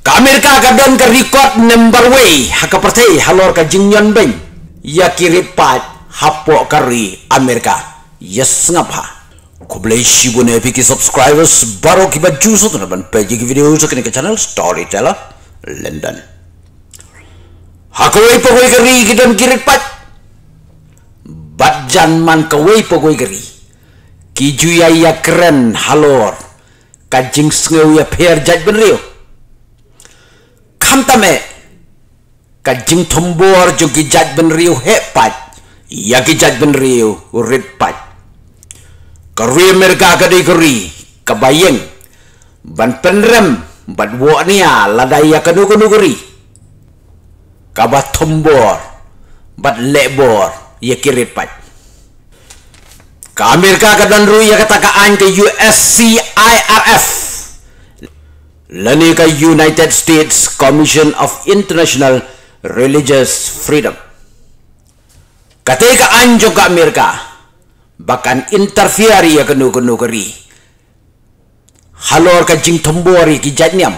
Ka Amerika kadon ka record number way hakapertay halor ka jingyon beng ya kirit pat hapo kari Amerika yes ngapa ko blay shibune piki subscribers baro ki baju so ban page ki video so kini ke channel Storyteller London hakaway pagway kari kidon kirit pat badjan man kaway pagway kari kijuya ya keren halor ka jing sngew ya per jaj benrio Kamtame kajing tombor jogi jaj benriu hepat ya ki jaj benriu urit pat kari Amerika kadai kari kabayeng ban penrem ban woknia ladai ya kanu kari kabat tombor bat lebor ya kirit pat ka Amerika kadan ru ya katakaan ke USCIRF lani ka United States Commission of International Religious Freedom katika anjo ka Amerika bahkan interfere ya kanu kari halor ka jing tombori ki janyam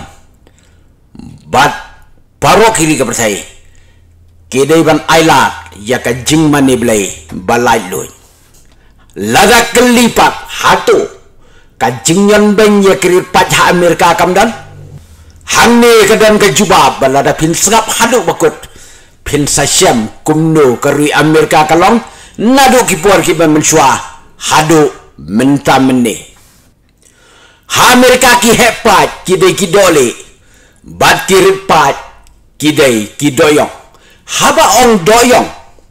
bat paro kiri ka persai kidai ban ailat ya ka jing mani blai balai loy laga kelipat hatu ka jing yon ben ya kiri pat ha Amerika kamdan Hangni kadan ka jubab balada pin sngap hadu bakut pin sasyam kumno kari Amerika kalong nadu kipuar kiban mensua hadu menta mene ha Amerika ki hepat kidai kidole bat kiripat kidai kidoyong haba ong doyong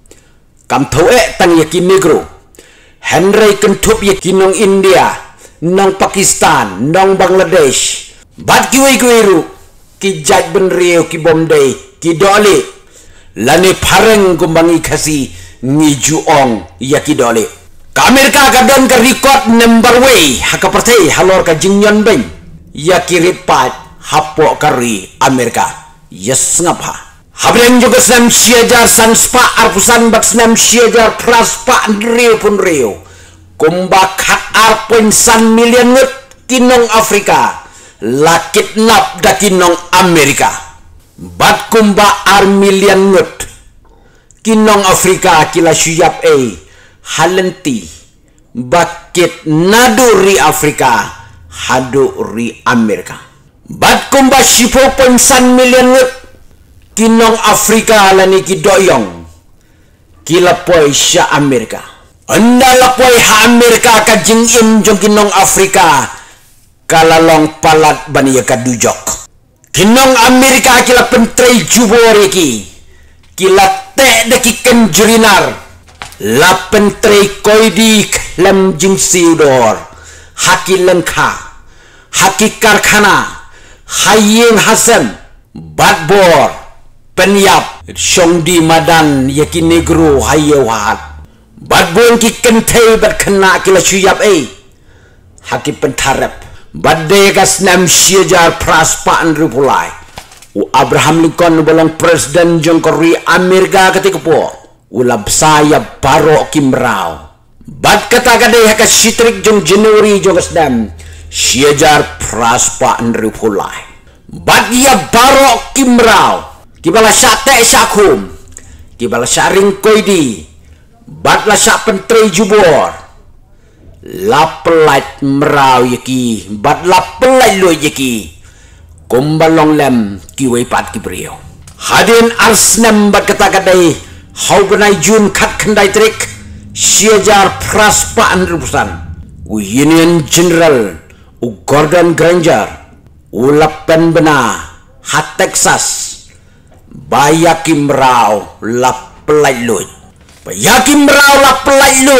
kam thoe tang yakin negro Henry kentup yakin nong India nong Pakistan nong Bangladesh bat kiway kwiru ki jaj benriu ki Bombay ki dole lani pareng kumbangi kasi ni juong ya ki dole ka Amerika kadon ka record number way hakapertay halor ka jingyon beng ya ki ripat hapo kari Amerika yes ngapa habreng juga senam siajar sanspa arpusan bat senam siajar praspa nriu pun riu kumbak hak arpun san million ngut kinong Afrika la kidnap da kinong Amerika bat kumba ar million ngut kinong Afrika kila suyap halenti bakit nadu ri Afrika hadu ri Amerika bat kumba 10.9 million ngut kinong Afrika lani kidoyong kila poy sya Amerika andala poy ha Amerika ka jing im jong kinong Afrika kalalong palat bani kadujok kinong Amerika kila pentrei jubori kila te deki kenjurinar la pentrei koidi lem jing siudor haki lengka haki karkhana haying hasan badbor penyap shongdi madan yaki negro hayewahat badbon ki kentei bat kena kila suyap haki pentarep badai ka senam siajar praspaan rupulai u Abraham Lincoln bolong presiden jong kori Amerika ketika po ulab saya baro kimrau bad kata kadai haka sitrik jong Januari jong senam siajar praspaan rupulai bad ya baro kimrau kibala sate sakum kibala saring koidi bad la sa pentrei jubor lapelat merau yaki bat lapelat lo yaki kumbalong lem kiway pat kibriyo hadin arsnem bat kata kadai hau benai jun kat kendai trik siajar praspa andrupusan u Union General u Gordon Granger u lapen bena hat Texas bayakim merau lapelat lo bayakim merau lapelat lo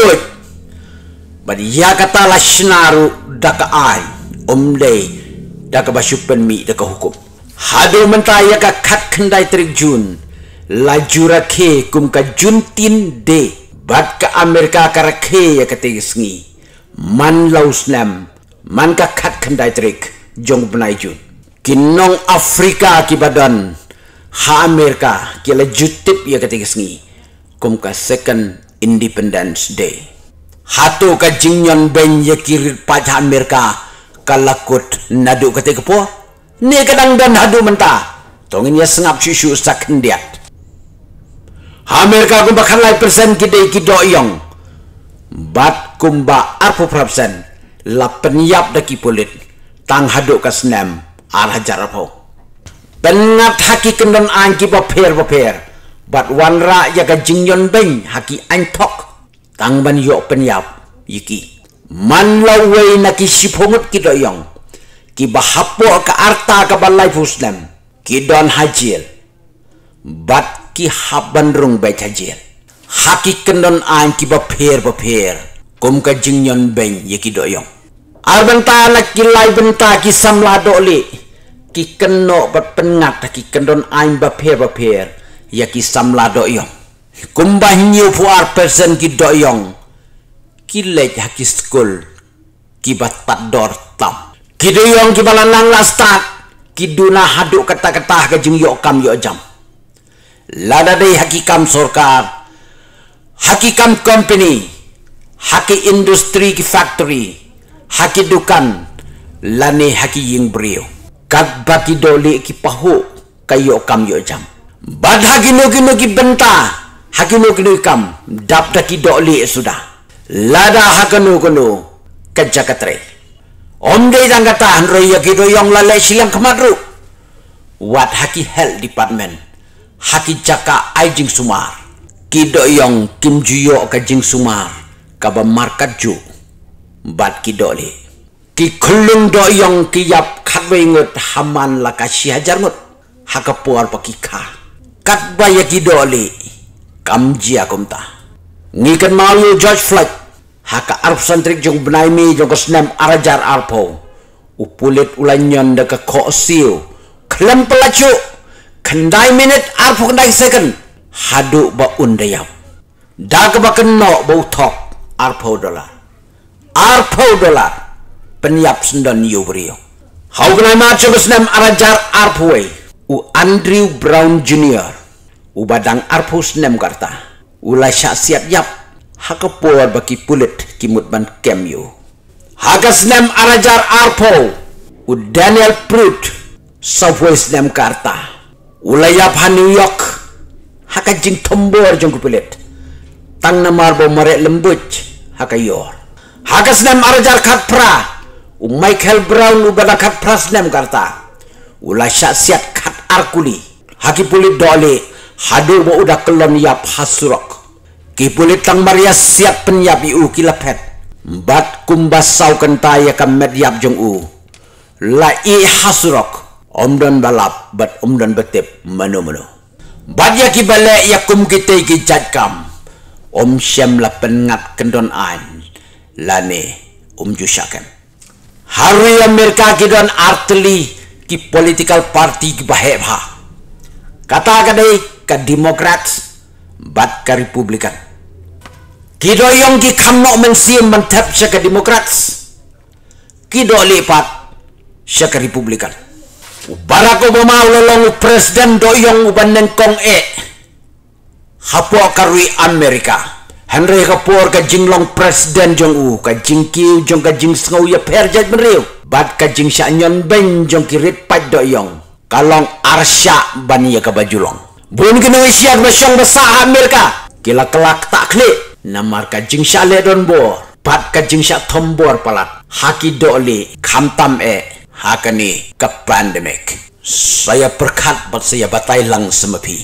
badi ya kata la shnaru daka ai omdei daka basupen mi daka hukum hado mentaya ka kat kendai trik jun la jura ke kum ka juntin de bat ka Amerika ka rakhe ya kategisngi man lauslam man ka kat kendai trik jong benai jun kinong Afrika ki badan ha Amerika ki la jutip ya kategisngi kum ka second Independence Day hatu ka jingyon ben ya kirit pajak Amerika kalakut nadu ketika po Ni kadang dan hadu mentah. Tongin ya sengap cucu sakendiat. Amerika kumba kalai persen kidai kidoyong. Bat kumba 40% la penyap daki polit. Tang hadu kasnem arah jarapau. Pengat haki kendon angki baper. Bat wanra yaga jingyon beng haki antok. Tang ban yok penyap yiki. Man lawai naki sipungut kidoyong. Ki bahapo ka arta ka balai pusnem. Ki don hajil. Bat ki haban rung bai hajil. Haki kendon angki baper. Kum ka jingyon beng yiki doyong. Arbenta la kilai benta ki samla dole. Ki keno bat pengat ki kendon ain baper ya ki samla doyong. Kumbah nyu puar persen ki doyong. Ki lej haki skul ki bat dor tam. Ki doyong ki balanang lastat ki duna haduk kata-kata ka jing yo kam yo jam. Lada dei haki kam sorkar. Haki kam company. Haki industri ki factory. Haki dukan lani haki ying brio kag baki dole ki pahu kayo kam yo jam bad haki no ki benta haki no kam dap ki dole sudah lada hakanu kajakatre omde jang kata hanro ya ki doyong lale silang kemadru wat haki health department haki jaka aijing sumar ki doyong kim juyo ka jing sumar ka ba markat ju bat ki dole ki khulung doyong ki yap khatwei ngut haman la ka si hajar ngut hakapuar pakika kat baya ki dole kamjia kumta ngikan malu George Floyd haka arp santrik jong benai mi jong kesnem arajar arpo upulit ulanyon da ka ko siu klem pelacu kendai minute arpo kendai second hadu ba undayap da ka ba kenno ba utok arpo dolar $4 penyap sendon yubrio. Hau kenai macam senam arajar arpoi. U Andrew Brown Jr. U badang arpu senam karta. Ulai siap yap. Haka por baki pulit kimut ban kemyo. Haka senam arajar arpo. U Daniel Pruitt. Subway senam karta. Ulai yap ha New York. Haka jing tombor jong kupilit. Tang namar bo marek lembut. Haka yor. Haka senam arajar katpra. Michael Brown ubada katpra senam karta. Ula siat kat arkuli. Haki pulit dole. Hadu bo udah kelon yap hasurok. Ki pulit tang maria siap penyap iu kilapet. Bat kumbasau kentaya ka medyap jong u. La i hasurok. Omdon balap bat omdon betip mano. Bat ya ki balik ya kum kita ki jadkam. Om syam la pengat kendon ain. Lane jushakan. Hari Amerika kidon arteli ki political party ki bahebha. Kata kadai ka Democrats bat ka Republican. Kido yong ki kamno mensim mentap sya ka Democrats. Kido lipat sya ka Republican. Barack Obama ulolong presiden doyong uban nengkong hapo karui Amerika. Henry kapor ka jinglong presiden jong u ka jingkiu jong ka jing sngau ya perjat meriu bat ka jing syanyon ben jong kirit pat doyong kalong arsya bani ya ka bajulong bun kena siat masyong basa Amerika kila kelak tak klik namar ka jing syale don bor bat ka jing syak tombor palat haki dole kamtam hakani ka pandemic saya berkat bat saya batai lang semapi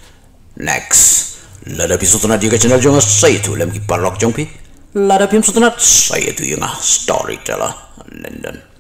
next lada pi sutunat juga channel jonga saya tu lem ki parok jong pi lada pi sutunat saya tu yang storyteller London.